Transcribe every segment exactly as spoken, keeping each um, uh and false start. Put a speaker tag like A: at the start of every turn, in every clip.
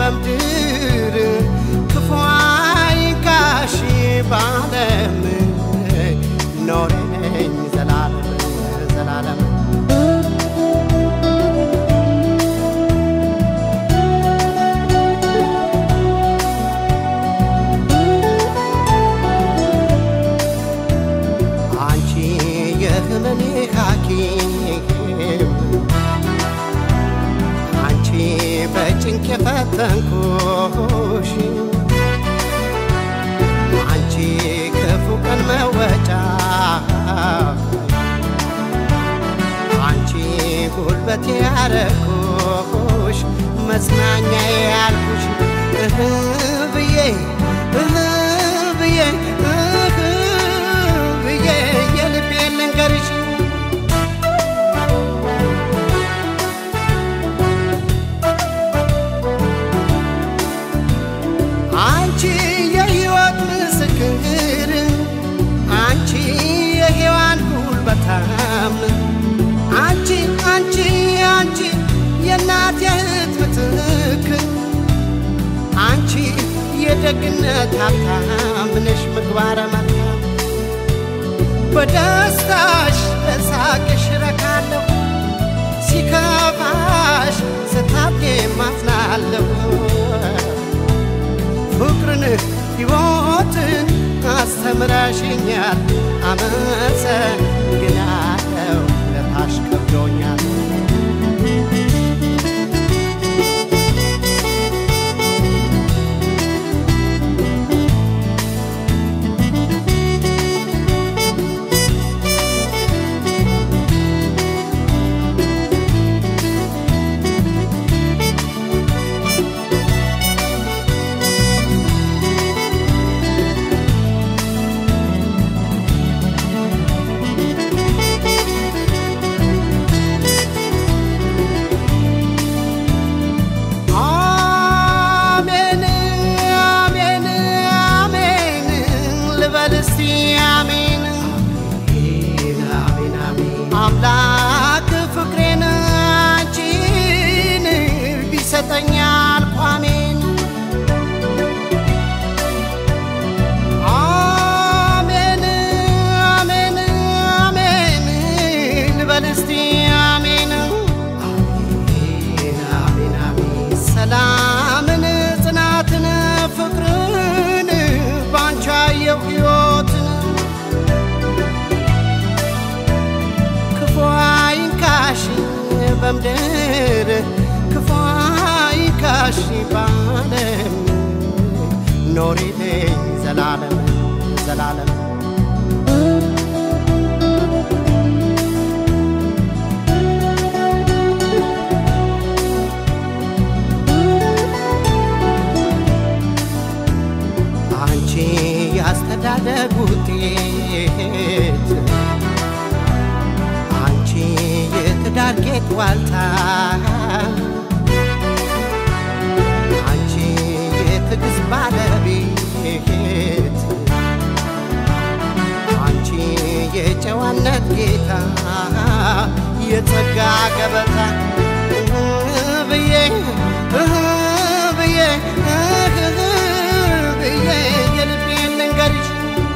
A: በምድር ክፉ አይንካሽ ባለም ኖረኝ ዘላለም ዘላለም አንቺ የህመሜ ሐኪም አንቺ በጭንቅ የፈተንኩሽ አንቺ ክፉ ቀን መወጫ አንቺ ጉልበቴ ያረኩሽ መጽናኛ ያልኩሽ እህ ብዬ እህ ብዬ እህ ብዬ የልቤን ልንገርሽ አንቺ የሕይወት ምስክር አንቺ የሔዋን ጉልበታም አንቺ አንቺ አንቺ የእናቴ እህት ምትክ አንቺ የደግነት ሀብታም ነሽ ምግባረ መልካም በደስታሽ በሳቅሽ ረካለሁ ሲከፋሽ ስታብጌ ማዝናለሁ ፍቅርን ሕይወትን አስተምረሽኛል አመሰግናለሁ ለታሽ ከብዶኛል አምላክ ፍቅሬን አንቺን ቢሰጠኛል ቋሜን አሜን አሜን አሜን ልበል እስቲ አሜን አሜን አሜን አሜን ሰላምን ጽናትን ፍቅርን ባንቺ አየሁ ሕይወትን ክፉ አይንካሽ በምድር ክፉ አይንካሽ ባለም ኖሪልኝ ዘላለም ዘላለም አንቺ ያስተዳደግ ውጤት የትዳር ጌጥ ዋልታ አንቺ የትዕግስት ባለቤት አንቺ የጨዋነት ጌታ የጸጋ ገበታ ብዬ ብዬ ብዬ የልቤን ልንገርሽ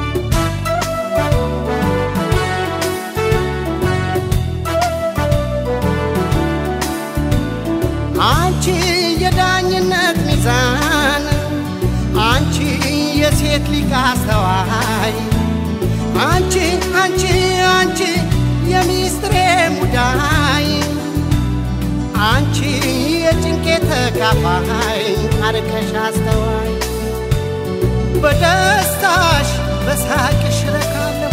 A: አንቺ የዳኝነት ሚዛን አንቺ የሴት ሊቅ አስተዋይ አንቺ አንቺ አንቺ የሚስጥሬ ሙዳይ አንቺ የጭንቄ ተካፋይ አርቀሽ አስተዋይ በደስታሽ በሳቅሽ ረካለሁ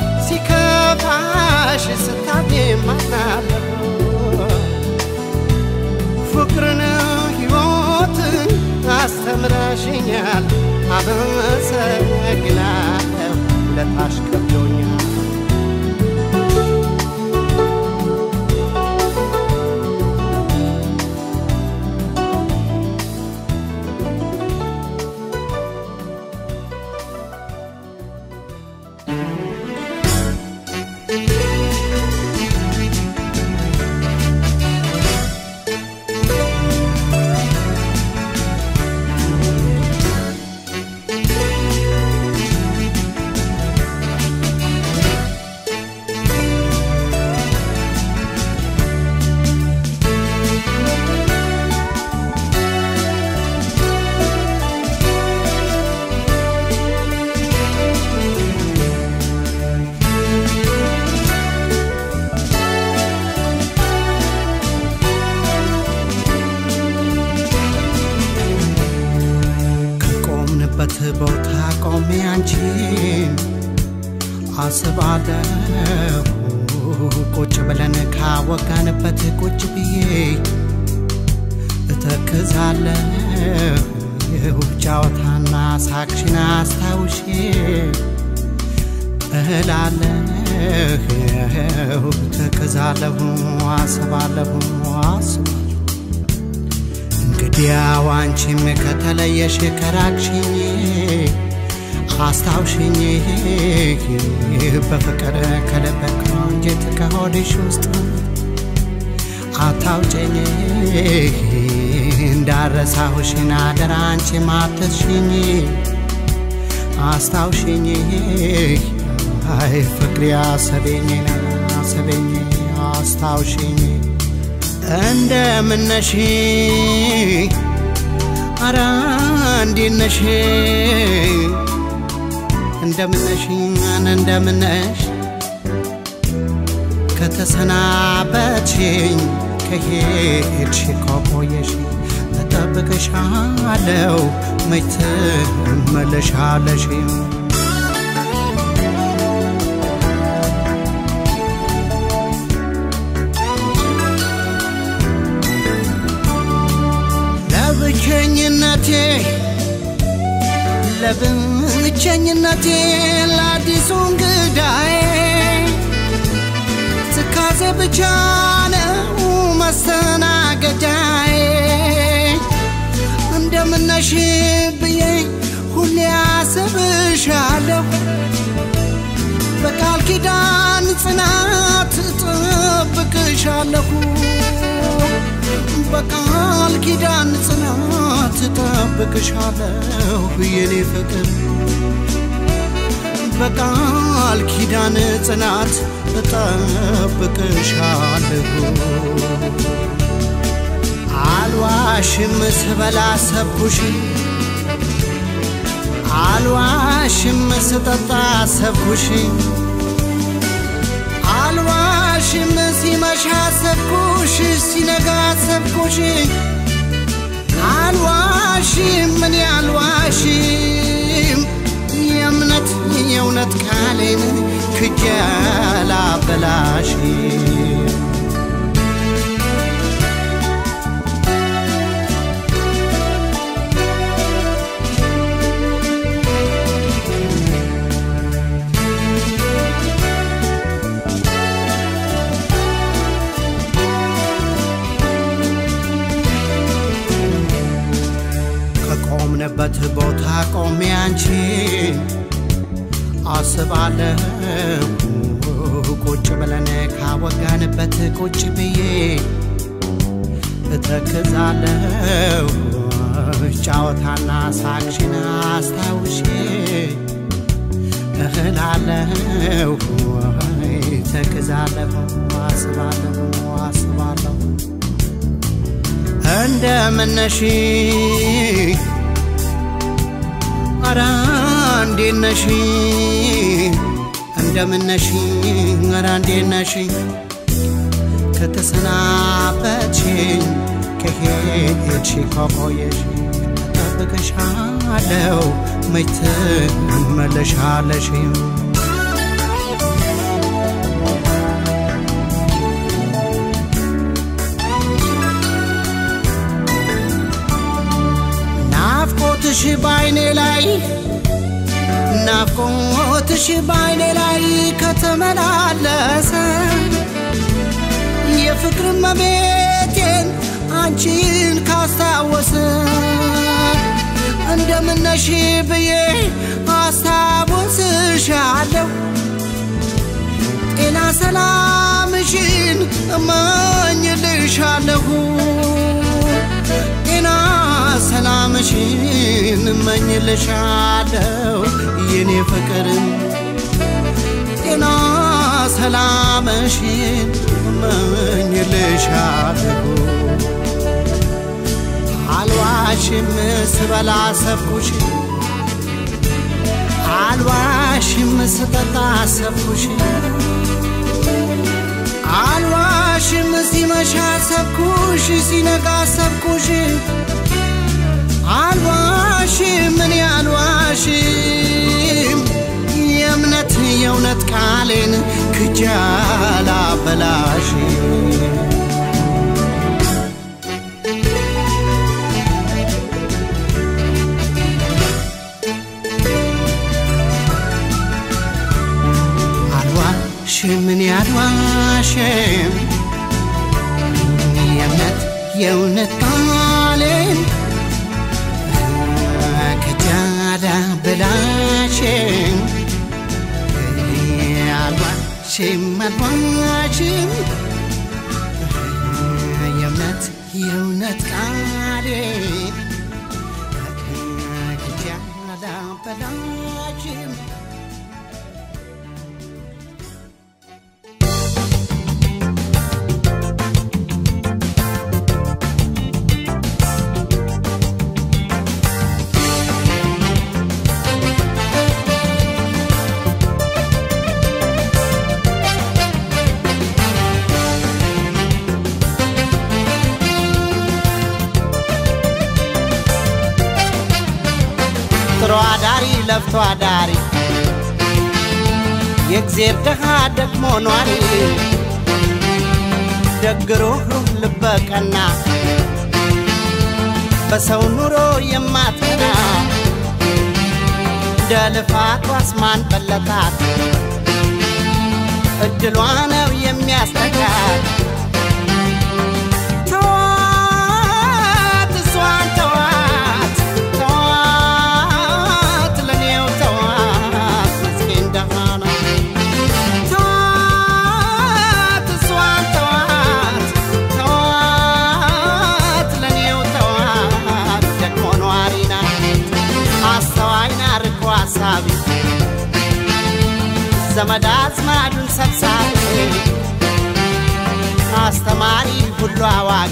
A: ሲከፋሽ ስታብዬ ማዝናለሁ ፍቅርን ሕይወትን አስተምረሽኛል አመሰግናለሁ ለታሽ ከብዶኛል ከቆምንበት ቦታ ቆሜ አንቺን አስባለሁ ቁጭ ብለን ካወጋንበት ቁጭ ብዬ እተክዛለሁ ጫወታና ሳቅሽን አስታውሼ እላለሁ እተክዛለሁ አስባለሁ አስባለሁ እንግዲያው አንቺም ከተለየሽ ከራቅሽኝ አስታውሽኝ በፍቅር ከልብክ አንጀት ከሆድሽ ውስጥ አታውጪኝ እንዳረሳሁሽ አደራ አንቺም አትርሽኝ አስታውሽኝ አይ ፍቅሬ አሰበኝ አሰበኝ አስታውሽኝ እንደምነሽ አራ እንዴነሽ እንደምነሽ እንደምነሽ ከተሰናበትሽኝ ከሄድሽ ከቆየሽ እጠብቅሻለሁ መች ትመለሻለሽ ለብቸኝነቴ ለብቸኝነቴ ለአዲሱ እንግዳዬ ትካዜ ብቻ ነው መስተናገጃዬ እንደምነሽ ብዬ ሁሌ አስብሻለሁ በቃል ኪዳን ጽናት እጠብቅሻለሁ በቃል ኪዳን ጽናት እጠብቅሻለሁ የኔ ፍቅር በቃል ኪዳን ጽናት እጠብቅሻለሁ አልዋሽም ስበላ ሰብኩሽ አልዋሽም ስጠጣ ሰብኩሽ አልዋሽም ሲመሻ ሰብኩሽ ሲነጋ ሰብኩሽ አልዋሽም ምን አልዋሽም የእምነት የእውነት ቃሌን ክጀላ በላሽ ከቆምንበት ቦታ ቆሜ አንቺን አስባለሁ ቁጭ ብለን ካወጋንበት ቁጭ ብዬ እተክዛለሁ ጫወታና ሳቅሽን አስታውሼ እላለሁ እተክዛለሁ አስባለሁ አስባለሁ እንደምነሽ አራ እንዴነሽ እንደምነሽ አራ እንዴነሽ ከተሰናበትሽኝ ከሄድሽ ከቆየሽ እጠብቅሻለሁ መች ትመለሻለሽ ናፍቆትሽ ባይኔ ላይ ናፍቆትሽ ባይኔ ላይ ከተመላለሰ የፍቅር መቤቴን አንቺን ካስታወሰ እንደምነሽ ብዬ አስታውስሻለሁ ጤና ሰላምሽን እመኝልሻለሁ ጤና ሰላምሽን እመኝልሻለሁ የኔ ፍቅር ጤና ሰላምሽን እመኝልሻለሁ አልዋሽም ስበላ ሰብኩሽ አልዋሽም ስጠጣ ሰብኩሽ አልዋሽም ሲመሻ ሰብኩሽ ሲነጋ ሰብኩሽ አልዋሽም ምን ያልዋ አልዋሽም የእምነት የእውነት ቃሌን ክጃላ በላሽ አልዋሽም ምን ያልዋሽም የእምነት የእውነት ቃሌን ክጃላ በላሽ አልዋሽም አልዋሽም የእምነት የእውነት ቃሌን ክጃላ በላሽ አዳሪ ለፍቶ አዳሪ የእግዚአብሔር ደሃ ደግሞ ኗሪ ደግሮ ልበቀና በሰው ኑሮ የማትቀና ደልፋት ዋስማን በለጣት እድሏ ነው የሚያስተካት ተዋት እሷን ተዋት ዘመድ አዝማዱን ሰብሳቢ አስተማሪ ሁሉ አዋቂ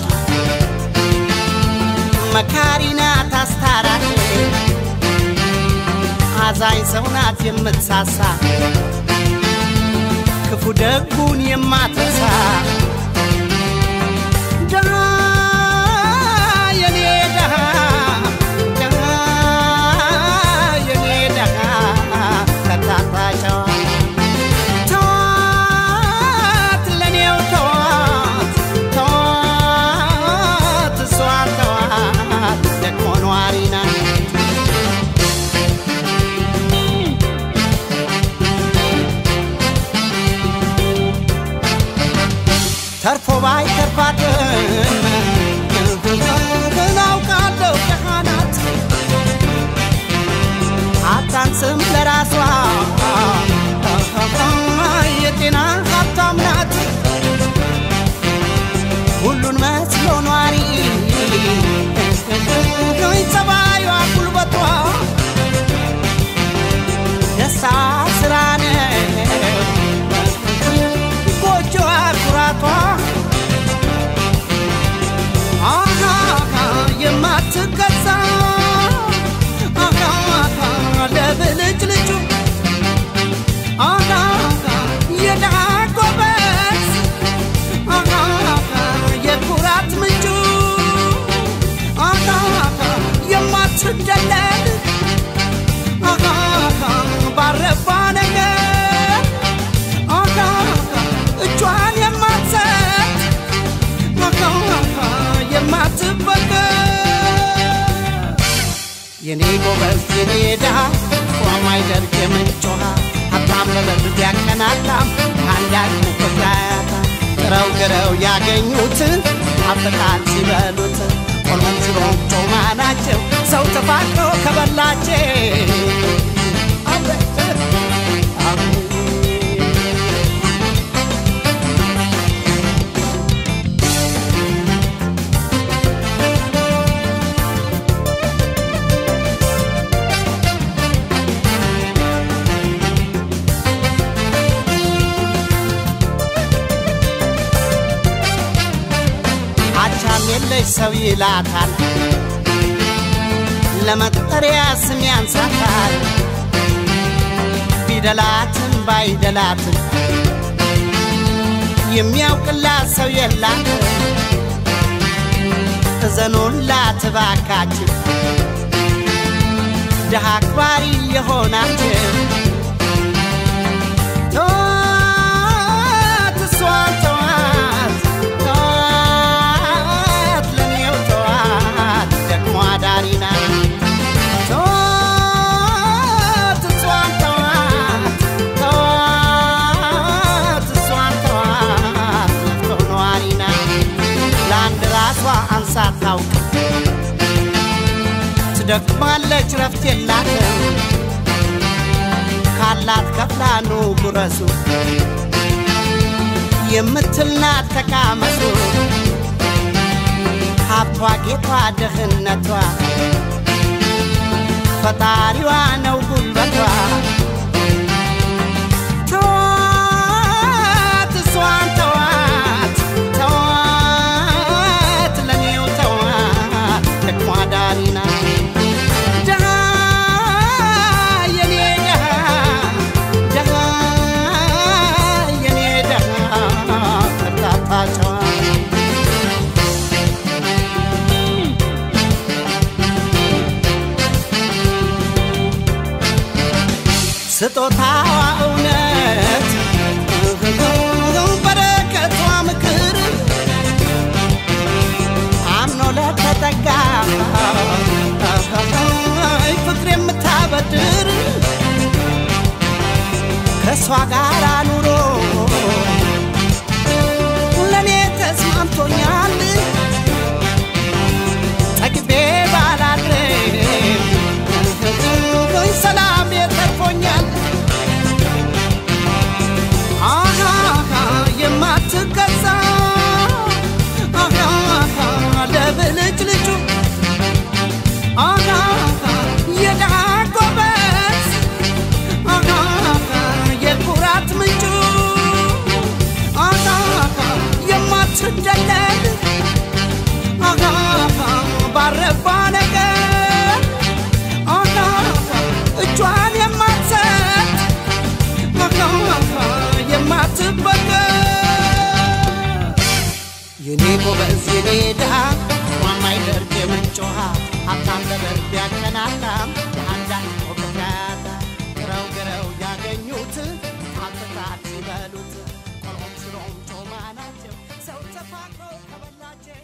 A: መካሪ ናት አስታራቂ አዛኝ ሰው ናት የምትሳሳ ክፉ ደጉን የማትረሳ ደሃ የኔ ደሃ ደሃ የኔ ደሃ ከታታቸው ተርፎ ባይ ተርፋት እናውቃለሁ ደሃናት አታንስም ለራሷ የጤና ሀብታም ናት ሁሉን መስሎ ኗሪ ጸባዩዋ ጉልበቷ ደስታ ስራ ነው ጎጆዋ ኩራቷ የማትገዛ ለብልጭ ልጁ የድሃ ጎበዝ የኩራት ምንጩ የማትደለል ባረባ ነገር እጇን የማትሰጥ የማትበገር የኔ ጎበዝ የኔ ድሃ ቆማይ ደርቅ የምንጮሃ ሀብታም ለበርድ ያቀናላም አንዳንዱ ፍቅራያታ ጥረው ግረው ያገኙትን አፍቃል ሲበሉት ቆሎን ሲሮም ጮማ ናቸው ሰው ተፋቅሮ ከበላቸው የለሽ ሰው ይላታል ለመጠሪያ ስም ያንሳታል ቢደላትም ባይደላትም የሚያውቅላት ሰው የላት እዘኑላት ባካችሁ ደሃ አክባሪ የሆናችሁ ተዋት እሷን ተዋት ተዋት ለኔው ተዋት ደግሞ አዳሪ ናት ተዋት እሷን ተዋት ተዋት እሷን ተዋት ለፍቶ ነዋሪ ናት ለአንድ ራሷ አንሳ ታውቅ ትደክማለች ረፍት የላትም ካላት ከፍላኑ ጉረሱ የምትልናት ተቃመሱ ሀብቷ ጌቷ ደህነቷ ፈጣሪዋ ነው ጉልበቷ ተዋት እሷን ተዋት ተዋት ለኔው ተዋት ደግሞ አዳሪ ናት ስጦታዋ እውነት በረከቷ ምክር አምኖ ለተጠጋ ፍቅር የምታበድር ከሷ ጋር ኑሮ ለኔ ተስማምቶኛል ጠግቤ ባላድርም ሰላም የተርፎኛል አሃ የማትገዛ አሃ ለብልጭ ልጁ አሃ የደሃ ጎበዝ አሃ የኩራት ምንጩ አሃ የማትደለል አሃ ባረባ ነገር አሃ እጇን የማትሰጥ አሃ የማትበገር የኔ ጎበዝ የኔ ደሃ ማማይደርቅ የምንጮሃ ሀብታም ለበርድ ያቀናታም አንዳንድ ወቅታታ ግረው ግረው ያገኙት አጥታት ይበሉት ቆሎም ሽሮም ጮማ ናቸው ሰው ተፋቅሮ ከበላቸው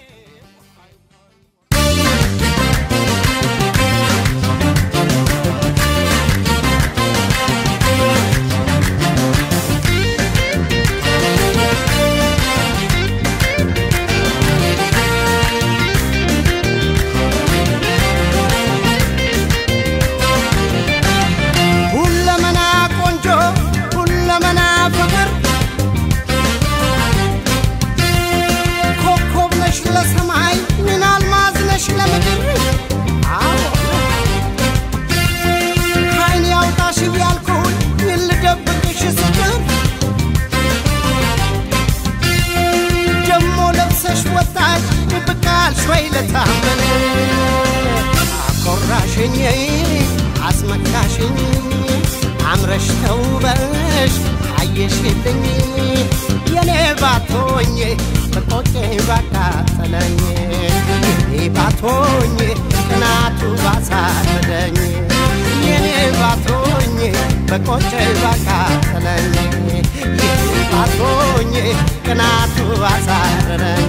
A: አኮራሽኝ አስመካሽኝ አምረሽ ተውበሽ አየሽልኝ የኔ ባቶኝ በቆጨኝ ባቃጠለኝ የኔ ባቶኝ ቅናቱ ባሳበደኝ የኔ ባቶኝ በቆጨኝ ባቃጠለኝ የኔ ባቶኝ ቅናቱ ባሳበደኝ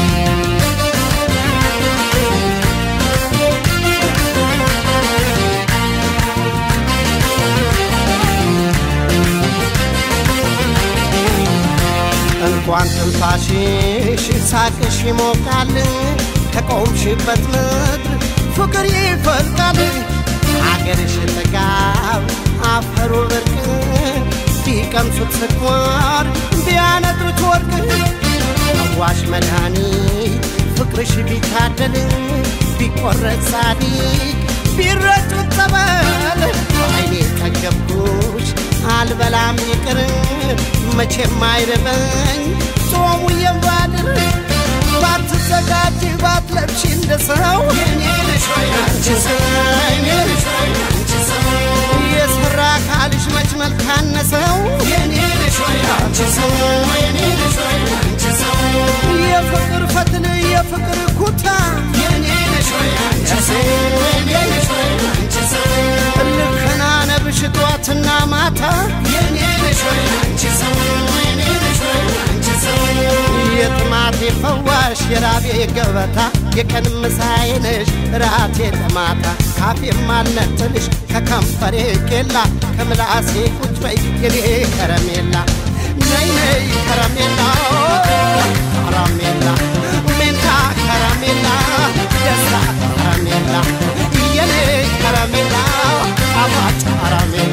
A: እንኳን ትንፋሽሽ ሳቅሽ ይሞቃል ከቆምሽበት ምድር ፍቅር ይፈልቃል አገርሽ ተጋብ አፈሩ ብርቅ ቢቀምሱት ስኳር ቢያነጥሩት ወርቅ አዋሽ መድኃኒት ፍቅርሽ ቢታደል ቢቆረጥ ጻዲቅ ቢረጩት ጸበል አይኔ ተገብኩሽ አልበላም ይቅር መቼም አይረበኝ ጾሙ የባድር ባትዘጋጅ ባትለብሽ እንደሰው የኔ ነሽ ወይ አንቺ ሰው የኔ ነሽ ወይ አንቺ ሰው የሰራ ካልሽ መች መልካነሰው የኔ ነሽ ወይ አንቺ ሰው የኔ ነሽ ወይ አንቺ ሰው የፍቅር ፈትል የፍቅር ኩታ የኔ ነሽ ወይ አንቺ ሰው የኔ ነሽ ወይ አንቺ ሰው ገበታ የቀን ምሳዬ ነሽ ራቴ ለማታ ካፌ ማልነጥልሽ ከከንፈሬ ቄላ ከምላሴ ቁጭ በይ የኔ ከረሜላ ነይ ነይ ከረሜላ ከረሜላ ሜንታ ከረሜላ ደስታ ከረሜላ የኔ ከረሜላ ጣፋጭ ከረሜላ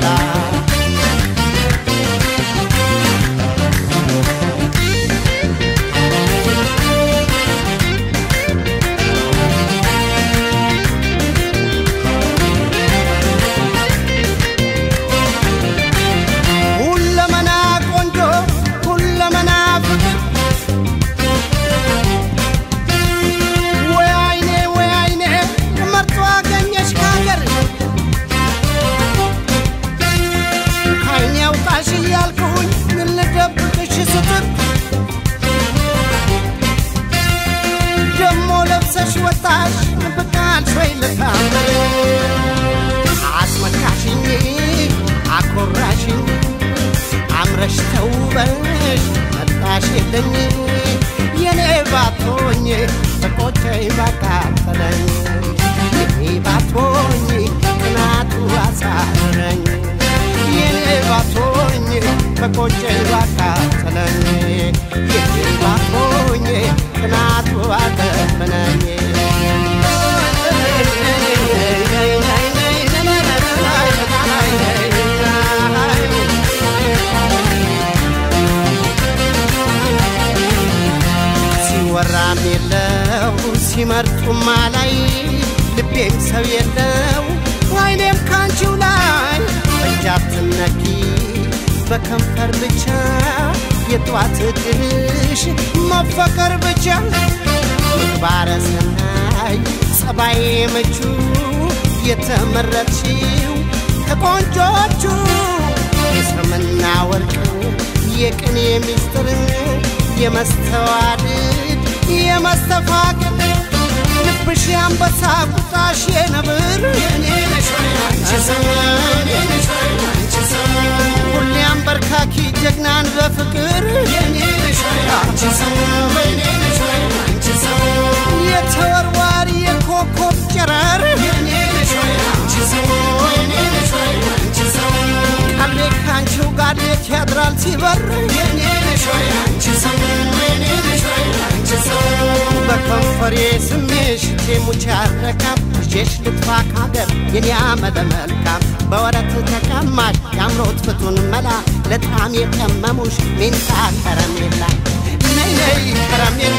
A: አምረሽ ተውበሽ መጣሽ የለኝ የኔ ባቶኝ ተቆጨኝ ባቃጠለኝ የኔ ባቶኝ ቅናቱ አሳረኝ የኔ ባቶኝ ተቆጨኝ ባቃጠለኝ የኔ ባቶኝ ቅናቱ አደፈነኝ ወራም የለው ሲመርጡም ላይ ልቤም ሰው የለው አይኔም ካንቺው ላይ በጃትነኪ በከንፈር ብቻ የጧት ድርሽ መፈቀር ብቻ ምግባረ ሰናይ ጸባዬ ምቹ የተመረጥሽው ከቆንጆቹ የሰምና ወርቅ የቅኔ ሚስጥር የመስተዋድድ የመስተፋቅር ልብሽ ያንበሳ ቁጣሽ የነብር የኔ ነሽ አንቺ ሰው የኔ ነሽ አንቺ ሰው ሁሌ አንበርካኪ ጀግናን በፍቅር የኔ ነሽ አንቺ ሰው የኔ ነሽ አንቺ ሰው የተወርዋሪ የኮከብ ጨረር የኔ ነሽ አንቺ ሰው የኔ ነሽ አንቺ ሰው ቃሌ ካንቺው ጋር ሌት ያድራል ሲበር የኔ ነሽ አንቺ ሰው የኔ ነሽ አንቺ ሰው በከንፈሬ ስሜሽ ቴሙች ያረካም ልጄሽ ልጥፋ ካገር የኔ አመለ መልካም በወረት ተቀማሽ ያምሮት ፍቱን መላ ለጣም የቀመሙሽ ሜንታ ከረሜላ ነይ ነይ ከረሜላ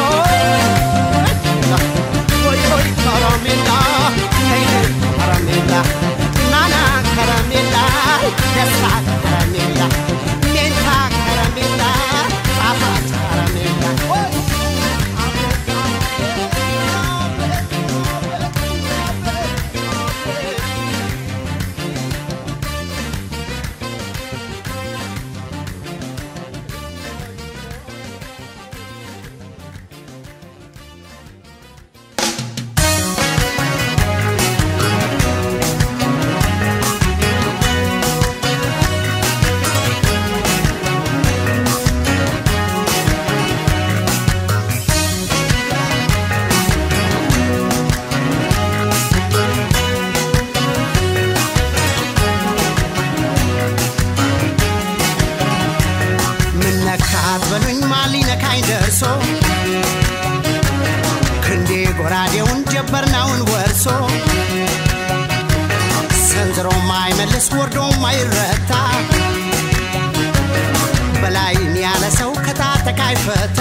A: ወይ ወይ ከረሜላ ነይ ነይ ከረሜላ ናና ከረሜላ ደስታ ከረሜላ ሜንታ ከረሜላ ጣፋጭ ከረሜላ ክንዴ ጎራዴውን ጀበርናውን ወርሶ ሰንዝሮ ማይመልስ ወርዶ ማይረታ በላይን ያለ ሰው ከታጠቃ ይፈታ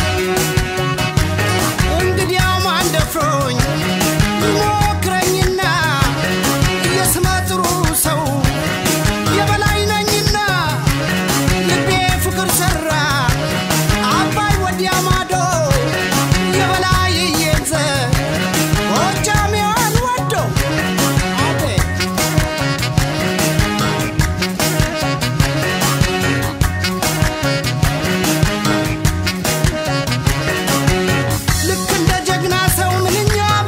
A: እንግዲያው ማን ደፍሮኝ ሞክረኝና የስመጥሩ ሰው የበላይ ነኝና ልቤ ፍቅር ሰራ አባይ ወዲያ ማዶ የበላይ የንዘ ወጃሚያን ወዶ አቤ ልክ እንደ ጀግና ሰው ምንኛ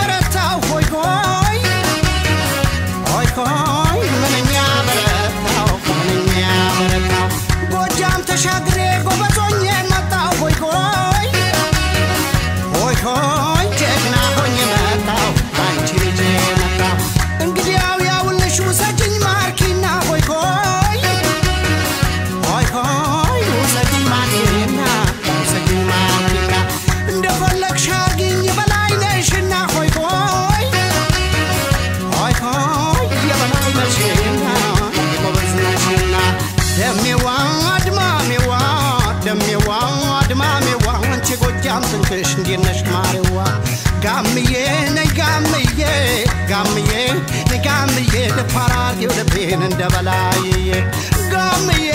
A: ጎጃም ትንክሽ እንዲነሽ ማሪዋ ጋምዬ ነይ ጋምዬ ጋምዬ ነይ ጋምዬ ለፓራርጌው ለቤን እንደበላይዬ ጋምዬ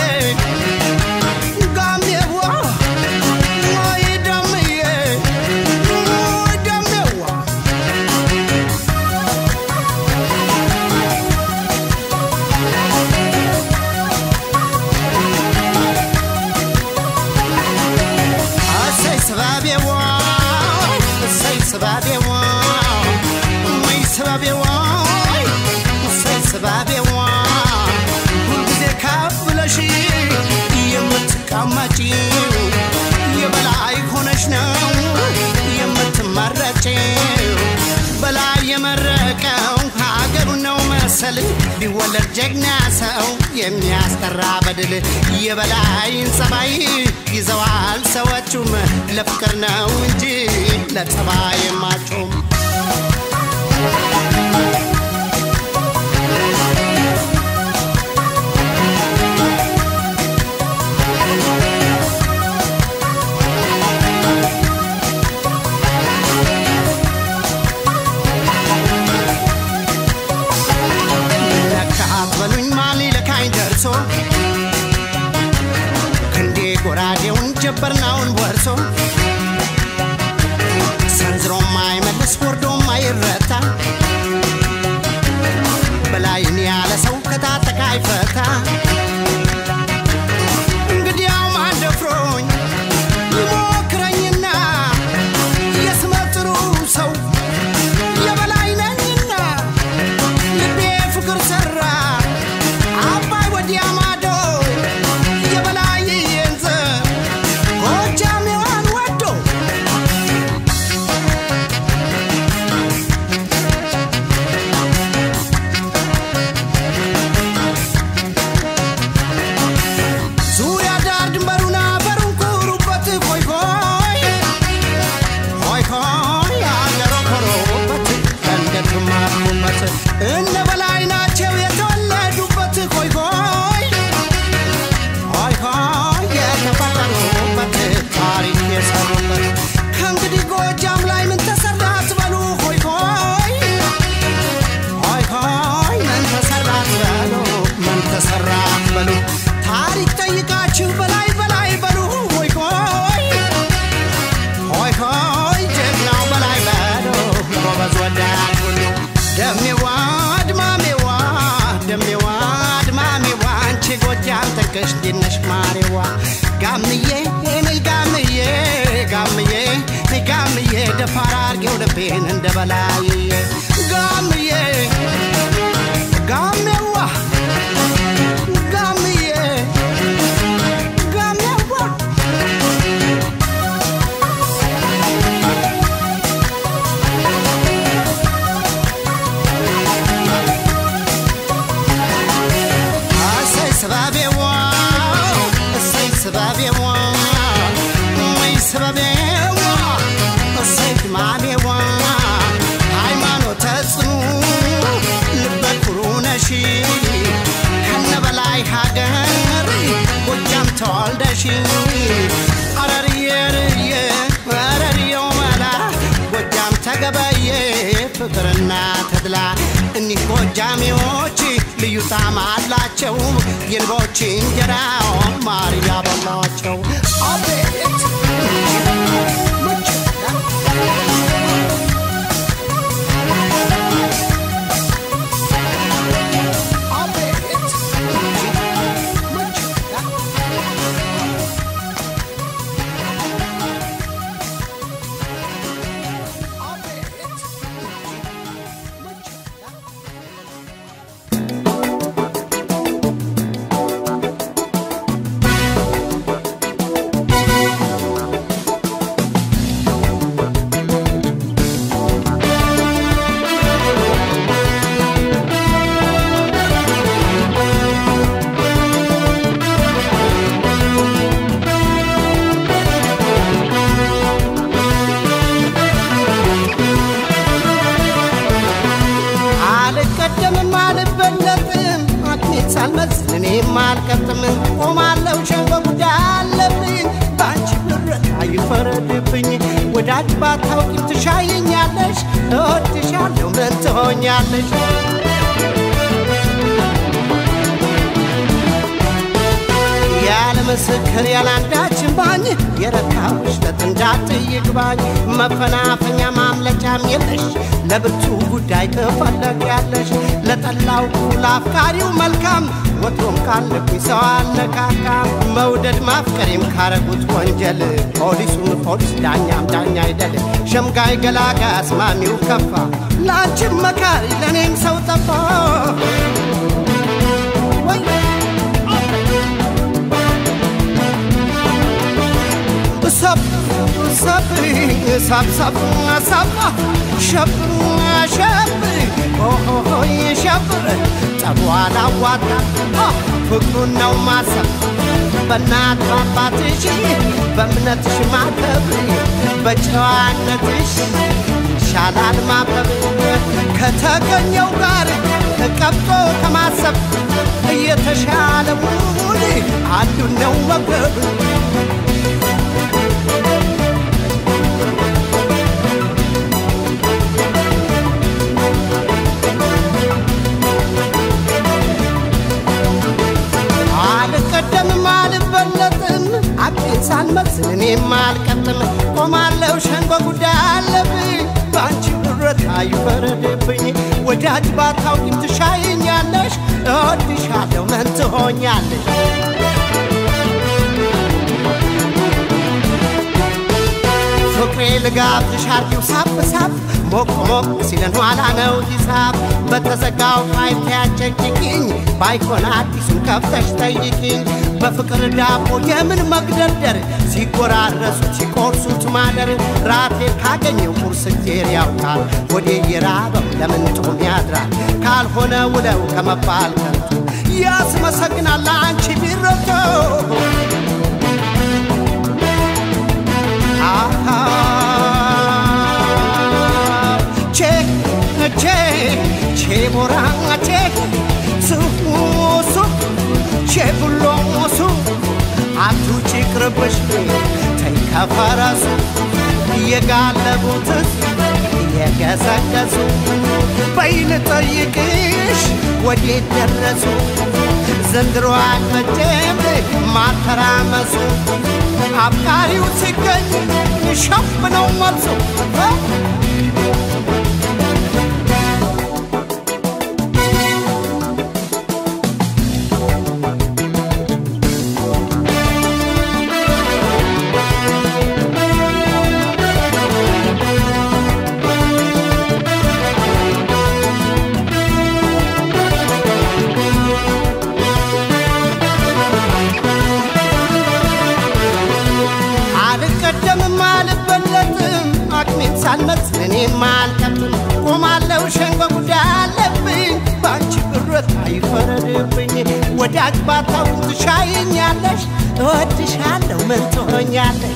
A: ጋምዬዋ ወይ ደምዬ ወይ ደምዬዋ አሰይ ስባቤዋ አሰይ ስባቤዋ ወይ ስባቤዋ አሰይ ስባቤዋ ሁልጊዜ ካብለሽ የምትቀመጪው የበላይ ሆነሽ ነው የምትመረጪው በላይ የመረቀው ሀገሩ ነው መሰል ቢወለድ ጀግና ሰው የሚያስጠራ በድል የበላይን ጸባይ ይዘዋል ሰዎቹም ለፍቅር ነው እንጂ ለጸባይ ማጮም ክንዴ ጎራዴውን ጀበርናውን ወርሶ ሰንዝሮ ማይመልስ ወርዶ ማይረታ በላይን ያለ ሰው ከታጠቃ አይፈታ እንግዲያው ማንደፍሮኝ ይሞክረኝና የስመጥሩ ሰው የበላይ ነኝና ልቤ ፍቅር ሰራ አባይ ወዲያ ማዶ የበላይ የንዘ ጎጃሜዋን ወዶ ዙሪያ ዳር ድንበሩና በሩን ኩሩበት ሆይ ሆይ ሆይ ሆይ አገሮ ኮሮበት እንደግማሩበት እነ በላይ ናቸው የተወለዱበት ሆይ ሆይ ሆይ ሆይ የተፈጠሩበት ታሪክ የሰሩበት ከእንግዲህ ጎጃም ላይ ምን ተሰራ አትበሉ ሆይ ሆይ ሆይ ሆይ ምን ተሰራ አትበሉ ምን ተሰራ አትበሉ ታሪክ ጠይቃችሁ በላይ በላይ በሉ ሆይ ሆይ ሆይ ሆይ ጀግናው በላይ በሉ ጎበዝ ወዳድ ሁሉ ደሜዋ አድማሜዋ ደሜዋ አድማሜዋ አንቺ ጎጃም ተንከሽ እንዲነሽ ማሬዋ ጋምዬ ነይ ጋምዬ ጋምዬ ነይ ጋምዬ ደፋር አርጌው ልቤን እንደበላይዬ ጋምዬ ጋሜዋ ጋምዬ ጋሜዋ አሰይ ስባቤዋ አሰይ ስባቤዋ ወይ ስባቤዋ አሰይ ማሜዋ ሃይማኖት ተጽኑ ልበ ኩሩ ነሽ ከነበላይ ሀገር ጎጃም ተወልደሽ አረርየርየ አረርየው መላ ጎጃም ተገበየ ፍቅርና ተድላ እኒህ ጎጃሜዎች ልዩ ጣዕም አላቸው የልቦች እንጀራ ማር ያበላቸው አቤት ማልቀጥም ቆማለው ሸንጎ ጉዳለብኝ ባንቺ ብረት አይፈረድብኝ ወዳጅ ባታውቂም ትሻይኛለሽ እወድሻለሁ ምን ትሆኛለሽ ያለ ምስክር ያላንዳችን ባኝ የረታውሽ ለጥንዳት ይግባኝ መፈናፈኛ ማምለጫም የለሽ ለብርቱ ጉዳይ ተፈለጊያለሽ ለጠላው ለአፍቃሪው መልካም ወትሮም ካለብኝ ሰው አልነካካም መውደድ ማፍቀሬም ካረጉት ወንጀል ፖሊሱም ፖሊስ ዳኛም ዳኛ አይደል ሸምጋይ ገላጋ አስማሚው ከፋ ላንቺም መካሪ ለኔም ሰው ጠፋ Sap, sap, sap, sap, sap, shap, shap, oh, oh, oh, shap, tabwala wata, oh, fukru now masa, banat papatishi, bamnatish matabi, bachwanatish, shalad mapabi, katagan yogar, kapto kamasap, yetashala wuli, I don't know what. ሳልመስልኔ ማልቀጥም ቆማለው ሸንጎ ጉዳይ አለብኝ ባንቺ ብረት አይፈረድብኝ ወዳጅ ባታውቂም ትሻይኛለሽ እወድሻለሁ ምን ትሆኛለሽ ፍቅሬ ልጋብዝሽ አርጊው ሳብ ሳብ ሞቅ ሞቅ ሲለን ኋላ ነው ሂሳብ በተዘጋው ፋይል ታያጨቅኝ ባይኮን አዲሱን ከፍተሽ ጠይቂኝ በፍቅር ዳቦ የምን መግደርደር ሲቆራረሱት ሲቆርሱት ማደር ራቴ ካገኘው ቁርስ ጌር ያውቃል ወዴ የራበው ለምን ጦም ያድራል ካልሆነ ውለው ከመባል ከንቱ ያስመሰግናል አንቺ ቢረቶ አሃ ቼ ቼ ቼ ቦራንጋ ቼ ሱ ሱ ቼ ቡሎሱ አቱ ችክርብሽ ተይ ከፈረሱ የጋለቡትስ የገሰገሱ በይን ጠይቅሽ ወዴት ደረሱ ዘንድሮ አልመቼም ማተራመሱ አፍቃሪው ሲገኝ ሸፍነው መልሱ ሳልመስልኔ ማልቀጥም ቆማለው ሸንጎ ጉዳይ አለብኝ ባንቺ ብረት አይፈረድብኝ ወዳጅ ባታውቂም ትሻይኛለሽ እወድሻለሁ ምን ትሆኛለሽ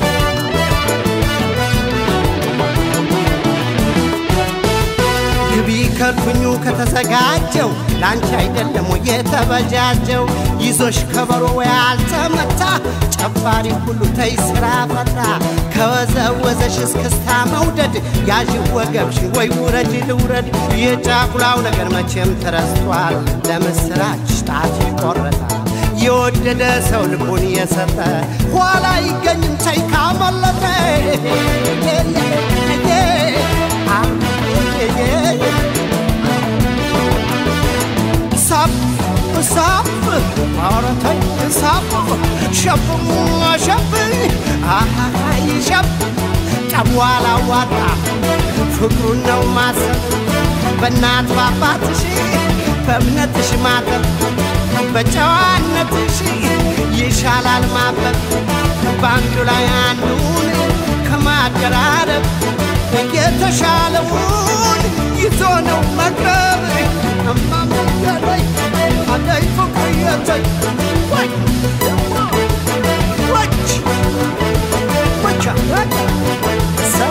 A: ግቢ ከልኩኙ ከተዘጋጀው ላንቺ አይደለም የተበጃጀው ይዞሽ ከበሮ ያልተመታ ጨፋሪ ሁሉ ተይ ስራ ፈታ ከወዘወዘሽ እስክስታ መውደድ ያዥ ወገብሽ ወይ ውረድ ልውረድ የጫኩላው ነገር መቼም ተረስቷል ለምስራች ጣት ይቆረጣል የወደደ ሰው ልቡን የሰጠ ኋላ ይገኝም ተይ ካመለጠ ሳብ ሳብ አረታይ ሳብ ሸብ ሸብ አሃይ ሸብ ጨዋላ ዋጣ ፍቅሩን ነው ማሰብ በእናት ባባትሽ በእምነትሽ ማጠብ በጨዋነትሽ ይሻላል ማበብ በአንዱ ላይ አንዱን ከማደራረብ የተሻለውን ይዞ ነው መቅረብ እማመገረይ አዳይ ፍቅርየተይ ወይ ወች ወቻ ሰው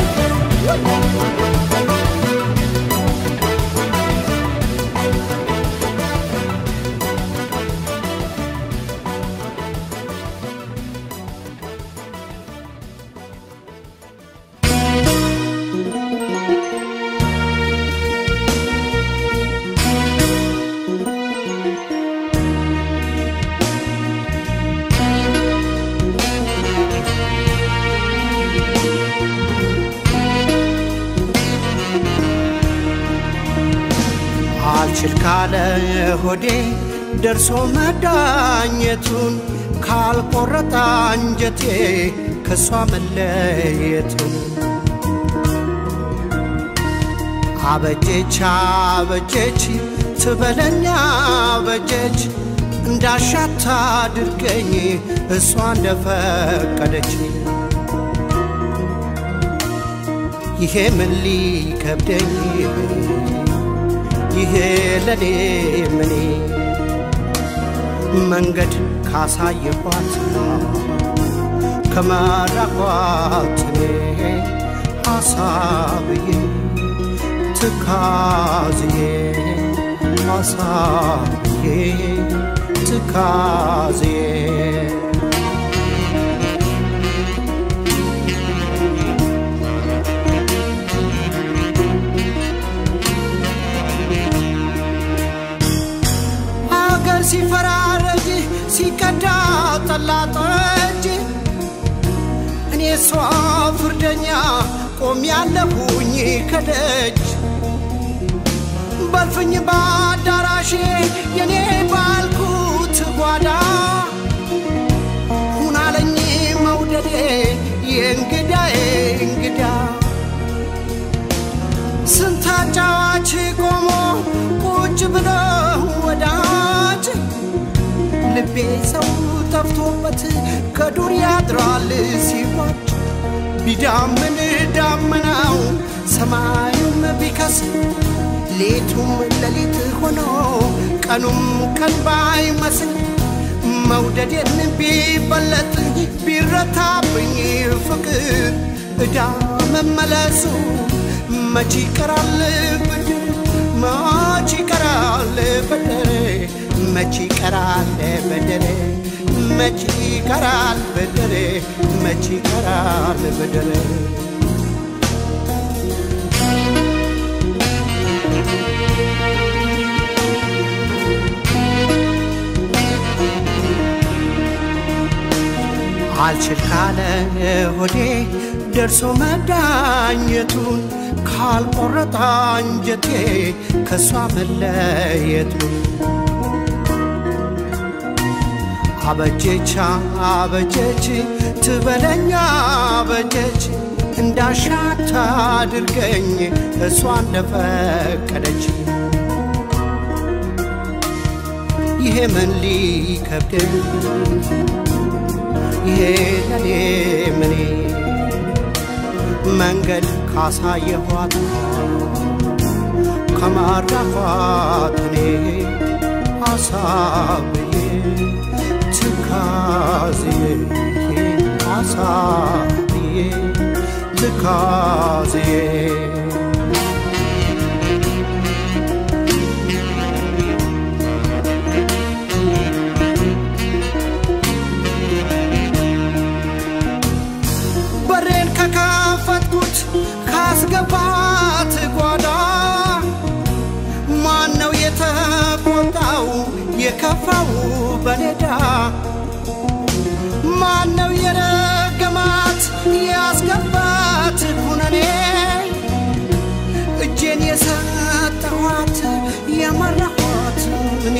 A: ካለ ሆዴ ደርሶ መዳኘቱን ካልቆረጣ አንጀቴ ከሷ መለየቱን አበጀች አበጀች ትበለኛ አበጀች እንዳሻታ አድርገኝ እሷ እንደፈቀደች ይሄ ምን ሊከብደኝ ይሄ ለኔ ምኔ መንገድ ካሳየኋት ከመራኋት ሐሳብዬ ትካዝዬ ሐሳብዬ ትካዝዬ ሲፈራረጅ ሲቀዳ ጠላጠጅ እኔ እሷ ፍርደኛ ቆም ያለሁኝ ከደጅ በልፍኝ ባዳራሼ የኔ ባልኩት ጓዳ ሁናለኝ መውደዴ የእንግዳዬ እንግዳ ስንት አጫዋች ቆሞ ቁጭ ብሎ ወዳጅ ልቤ ሰው ጠፍቶበት ከዱር ያድራል ሲዋጅ ቢዳምን ዳመናው ሰማዩም ቢከስ ሌቱም ለሊት ሆኖ ቀኑም ቀን ባይመስል መውደዴን ቢበለጥ ቢረታብኝ ፍቅር እዳ መመለሱ መች ይቀራል ብድር መች ይቀራል በደሬ መች ይቀራል በደሬ መች ይቀራል በደሬ መች ይቀራል በደሬ አልችል ካለ ሆዴ ደርሶ መዳኘቱን ካልቆረጣ አንጀቴ ከሷ መለየቱን አበጀች አበጀች ትበለኛ አበጀች እንዳሻታ አድርገኝ እሷ እንደፈቀደች ይሄ ምን ሊከብደኝ ይሄ ለኔ ምኔ መንገድ ካሳየኋት ከማራኋት እኔ ሐሳብዬ ትካዝዬ ሐሳብዬ ትካዝዬ በሬን ከከፈትኩት ካስገባት ጓዳ ማነው የተቆጣው የከፋው በኔዳ ማነው የረገማት ያስገባት ኩነኔ እጄን የሰጠኋት የመራኋት እኔ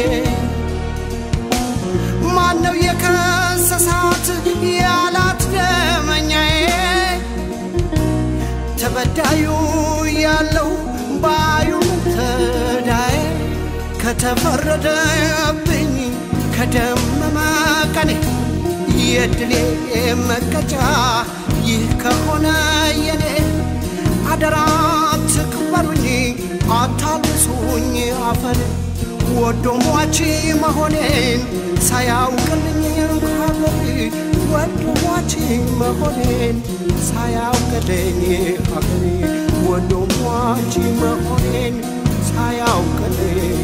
A: ማነው የከሰሳት ያላት ደመኛዬ ተበዳዩ ያለው ባዩ ተዳዬ ከተፈረደብኝ ከደመመ ቀኔ የድሌ መቀጫ ይህ ከሆነ የኔ አደራ ትክበሩኝ አታልሱኝ አፈር ወዶ ሟች መሆኔን ሳያውቅልኝ ሀገሬ ወዶ ሟች መሆኔን ሳያውቅልኝ ሀገሬ ወዶ ሟች መሆኔን ሳያውቅልኝ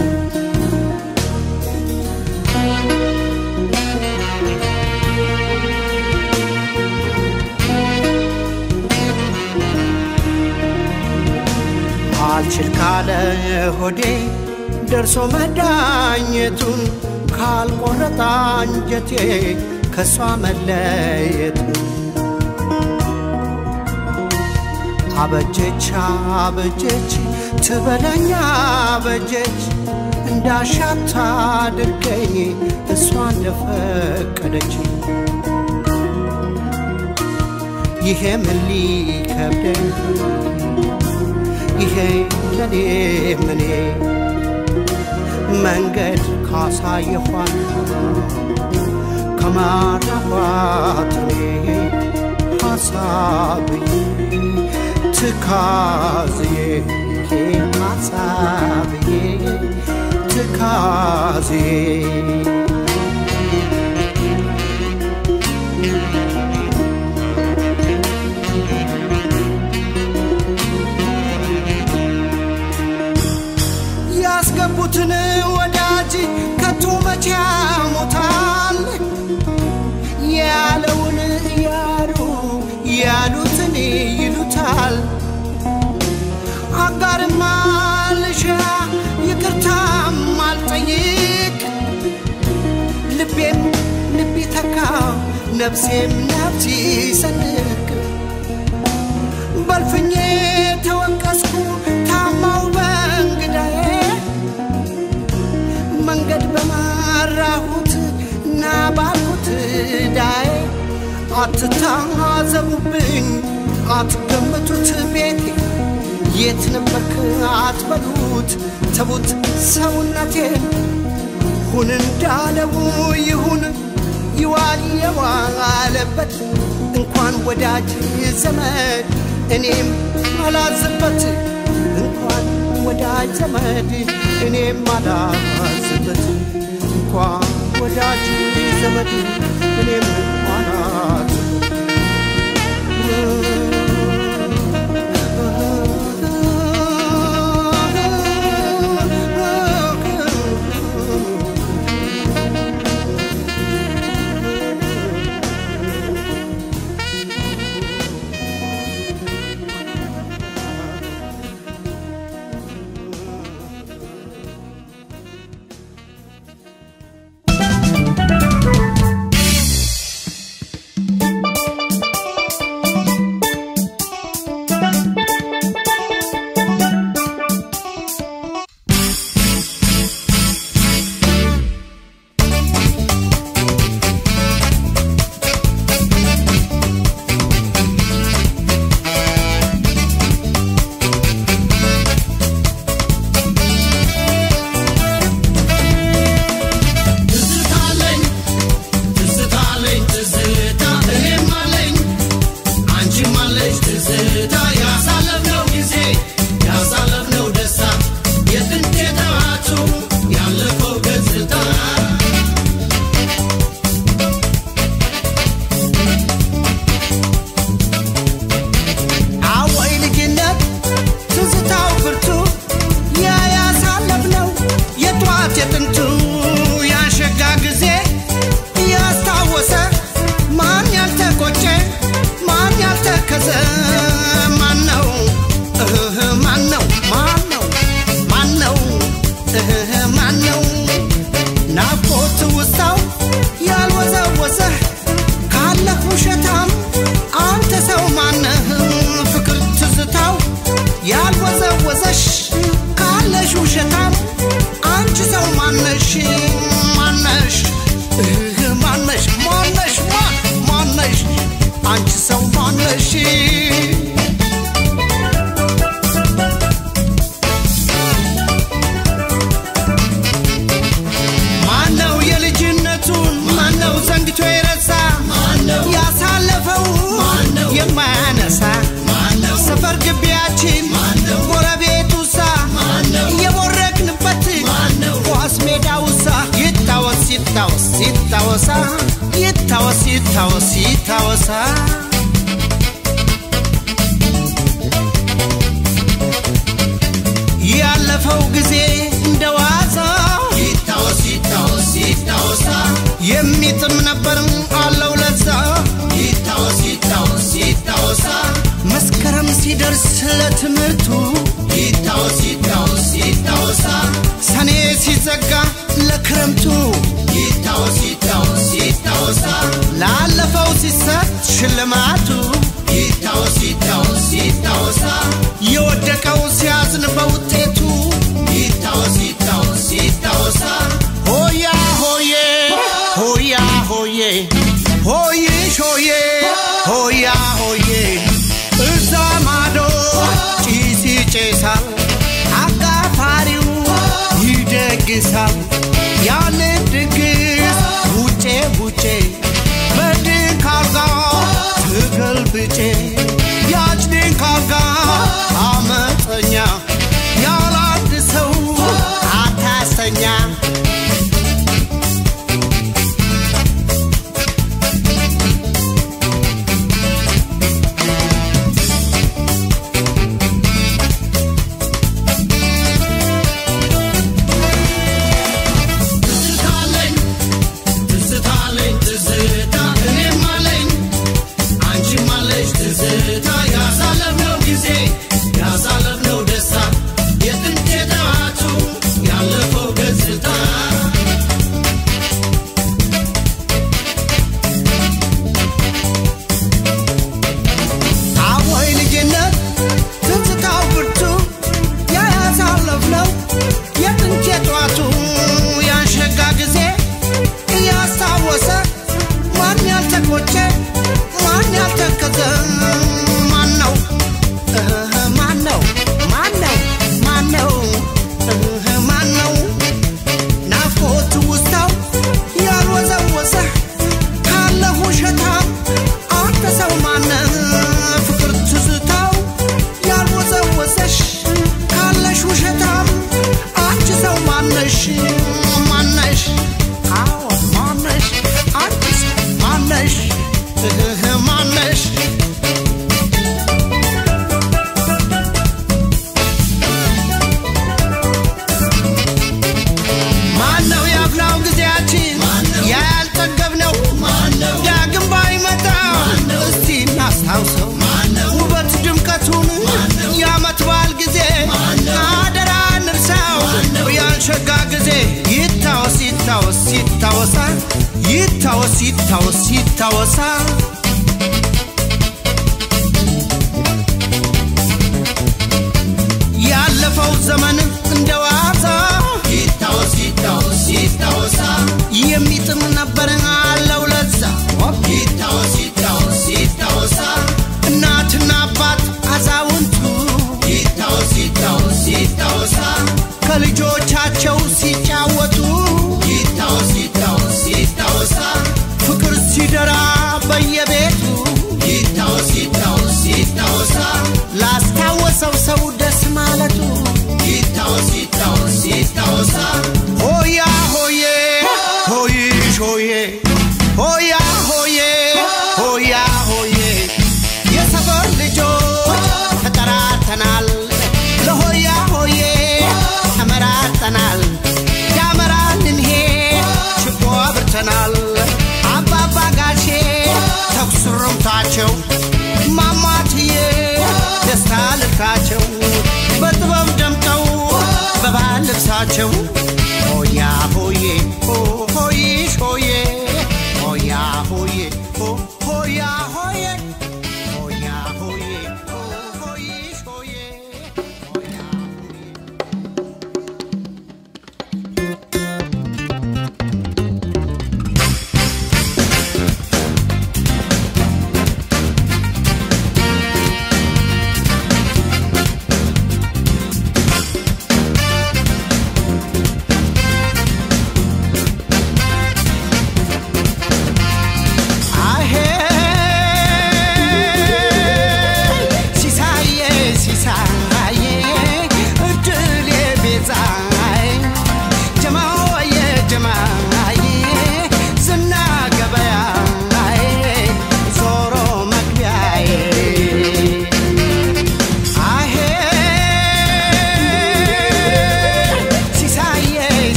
A: አልችል ካለ ሆዴ ደርሶ መዳኘቱን ካልቆረጣ አንጀቴ ከሷ መለየቱን አበጀች አበጀች ትበለኛ አበጀች እንዳሻታ አድርገኝ እሷ እንደፈቀደች ይሄ ምን ሊከብደኝ ይሄ ለኔ ምኔ መንገድ ካሳየኋት ከማራኋት ሐሳብዬ ትካዝዬ ሐሳብዬ ትካዝዬ ያስገቡትን ወዳጅ ከቶ መቼ ያሞታል ያለውን ያሉ ያሉትን ይሉታል አጋርማ ልሻ ይቅርታም አልጠይቅ ልቤም ልቤ ተካ ነፍሴም ነፍሴ ሰንቅ በልፍኜ ተወቀስኩ ታማው በእንግዳዬ መንገድ በማራሁት እና ባልኩት ዳዬ አትታዘቡብኝ አትገምቱት ቤቴ የት ነበርክ አትበሉት ተቡት ሰውነቴን ሁን እንዳለው ይሁን ይዋል የዋለበት እንኳን ወዳጅ ዘመድ እኔም አላዝበት እንኳን ወዳጅ ዘመድ እኔም አላዝበት እንኳን ወዳጅ ዘመድ እኔም አላዝበት ያለፈው ጊዜ እንደዋዛ ይታወስ ይታወስ ይታወስ የሚጥም ነበር አለው ለዛ ይታወስ ይታወስ ይታወስ መስከረም ሲደርስ ለትምርቱ ይታወስ ይታወስ ይታወስ ሰኔ ሲዘጋ ለክረምቱ ይታወስ ይታወስ ይታወስ ላለፈው ሲሰጥ ሽልማቱ ይታወስ ይታወስ ይታወስ የወደቀው ሲያዝን በውጤቱ ይታወስ ይታወስ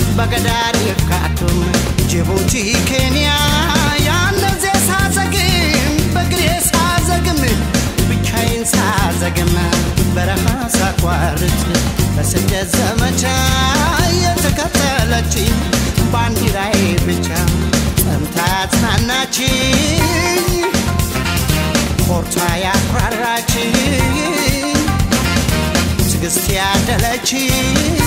A: በገዳር ይካቱም ጅቡቲ ኬንያ ያነዘ ሳዘግም በግሬ ሳዘግም ብቻዬን ሳዘግም በረሃ ሳቋርጥ በስደት ዘመቻ የተከተለችኝ ባንዲራዬ ብቻ ጸንታ ያጽናናችኝ ኮርታ ያኩራራችኝ ትዕግስት ያደለችኝ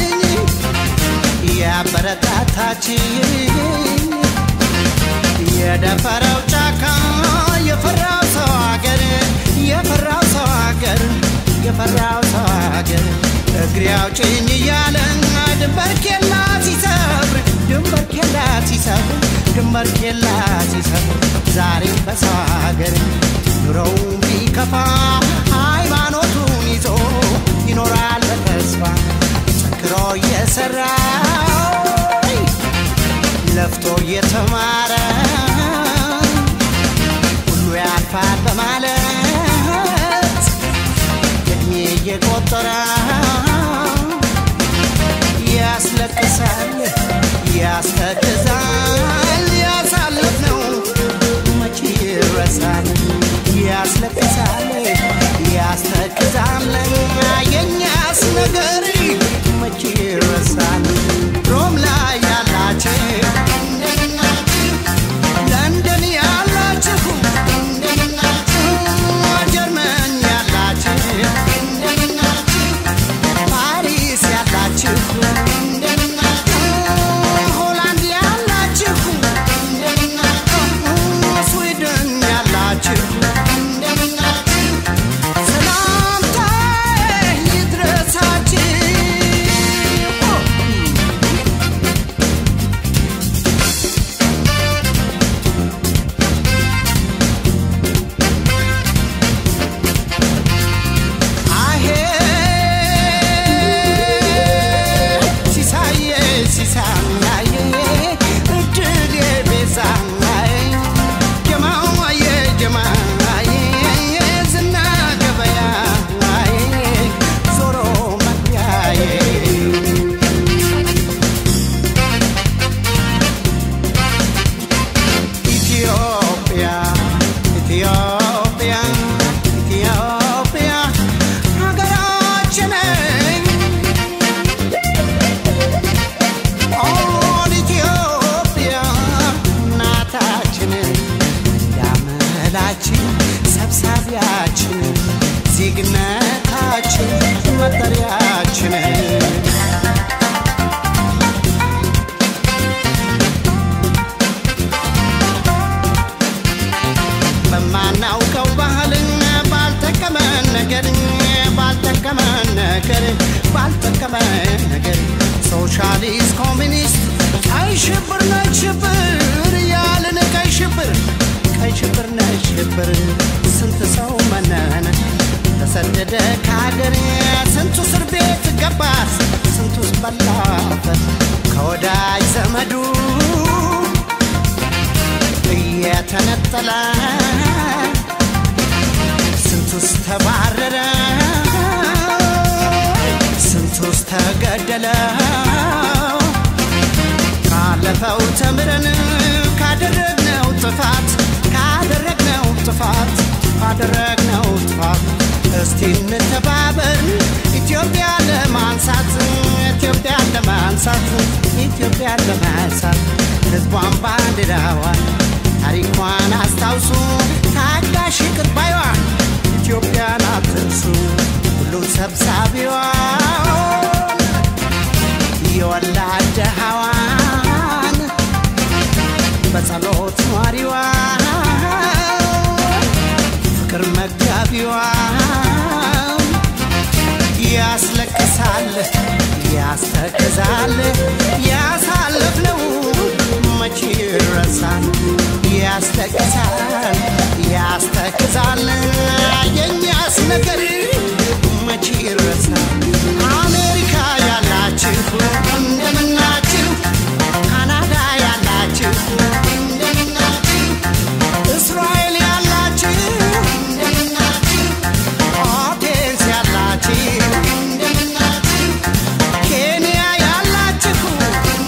A: ያበረታታችኝ የደፈረው ጫካ የፈራው ሰው አገር የፈራው ሰው አገር የፈራው ሰው አገር እግሬ አውጭኝ እያለ ድንበር ኬላ ሲሰብር ድንበር ኬላ ሲሰብር ድንበር ኬላ ሲሰብር ዛሬ በሰው አገር ኑሮው ቢከፋ ሃይማኖቱን ይዞ ይኖራል በተስፋ ጠንክሮ እየሰራ ለፍቶ እየተማረ ሁሉ ያልፋል በማለት እድሜ እየቆጠረ ያስለቅሳል ያስተክዛል ያሳለፍነው መቼ ይረሳል ያስለቅሳል ያስተክዛል የኛስ ነገር መቼ ይረሳል ሮም ላይ ያላችሁ ለንደን ያላችሁ ጀርመን ያላችሁ ፓሪስ ያላችሁ ሆላንድ ያላችሁ ስዊድን ያላችሁ ሰብሳቢያችን ዜግነታችን መጠሪያችን በማናውቀው ባህልና ባልተቀመን ነገር ባልተቀመን ነገር ባልተቀመን ነገር ሶሻሊስት ኮሚኒስት ቀይ ሽብር ነጭ ሽብር ያልን ቀይ ሽብር ቀይ ሽብር ነጭ ሽብር ስንት ሰው መነነ ተሰደደ ከሀገር ስንቱ እስር ቤት ገባ ስንቱስ በላበት ከወዳጅ ዘመዱ እየተነጠለ ስንቱስ ተባረረ ስንቱስ ተገደለ ካለፈው ተምረን ካደረግነው ጥፋት ካደረግነው ጥፋት ካደረግነው ጥፋት እስቲ እንተባበር ኢትዮጵያ ለማንሳት ኢትዮጵያ ለማንሳት ኢትዮጵያ ለማንሳት ህዝቧን ባንዲራዋን ታሪኳን አስታውሱ ታጋሽ ቅርባይዋን ኢትዮጵያን አትርሱ ሁሉን ሰብሳቢዋን የወላድ ደሃዋን በጸሎት ኗሪዋን ፍቅር መጋቢዋን ያስለቅሳል ያስተክዛል ያሳለፍነው መቼ ይረሳል ያስለቅሳል ያስተክዛል የኛስ ነገር መቼ ይረሳል አሜሪካ ያላችሁ እንደምናችሁ ካናዳ ያላችሁ እንደምናችሁ እስራኤል ያላችሁ እንደምናችሁ አቴንስ ያላችሁ እንደምናችሁ ኬንያ ያላችሁ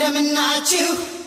A: እንደምናችሁ